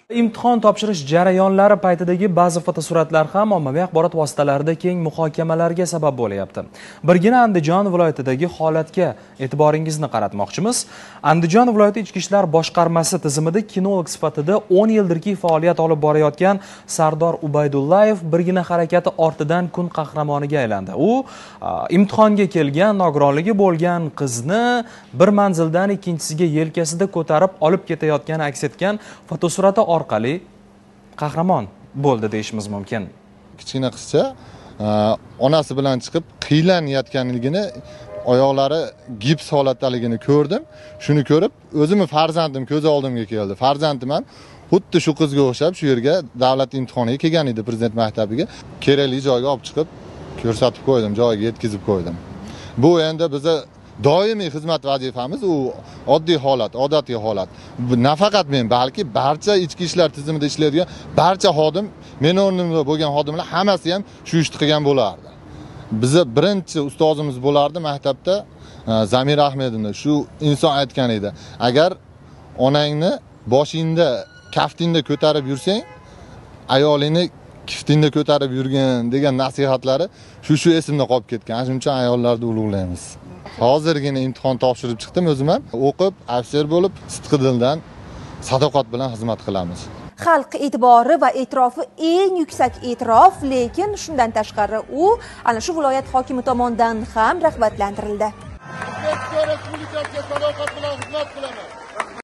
Imtihon topshirish jarayonlari paytidagi ba'zi fotosuratlar ham ommaviy axborot vositalarida keng muhokamalarga sabab bo'lyapti. Birgina Andijon viloyatidagi holatga e'tiboringizni qaratmoqchimiz. Andijon viloyati Ichki ishlar boshqarmasi tizimida kinolog sifatida 10 yildirki faoliyat olib borayotgan Sardor Ubaydullayev birgina harakati ortidan kun qahramoniga aylandi. U imtihonga kelgan, nogironligi bo'lgan qizni bir manzildan ikkinchisiga yelkasida ko'tarib olib ketayotgani aks etgan fotosurati orqali qahramon bo'ldi deyishimiz mumkin. Kichkina qizcha onasi bilan chiqib qiylanayotganligini, oyoqlari gips holatdaligini ko'rdim. Shuni ko'rib, o'zimni farzandim ko'z oldimga keldi. Farzandim ham xuddi shu qizga o'xshab shu yerga davlat imtihoniga kelgan edi, prezident maktabiga. Kerakli joyga olib chiqib ko'rsatib qo'ydim, joyiga yetkazib qo'ydim. Bu endi biza doimiy xizmat vazifamiz, u oddiy holat, odatiy holat. Nafaqat men, balki barcha ichki ishlar tizimida ishlaydigan barcha xodim, men o'rnimda bo'lgan xodimlar hammasi ham shu ishni qilgan bo'lardi. Bizi birinchi ustozimiz bo'lardi maktabda Zamir Ahmedovni. Shu inson aytgan edi: agar onangni boshingda, kaftingda ko'tarib yursang, ayolingni kiftingda ko'tarib yurgin degan nasihatlari shu esimda qolib ketgan. Shuning uchun ayollarni ulug'laymiz. Hozirgina imtihon topshirib chiqdim o'zim ham. O'qib, ofitser bo'lib, sidqidildan, sadoqat bilan xizmat qilamiz. Xalq e'tibori va e'tirofi eng yuksak e'tirof, lekin shundan tashqari u ana shu viloyat hokimi tomonidan ham rag'batlantirildi. Respublikaga sadoqat bilan xizmat qilaman.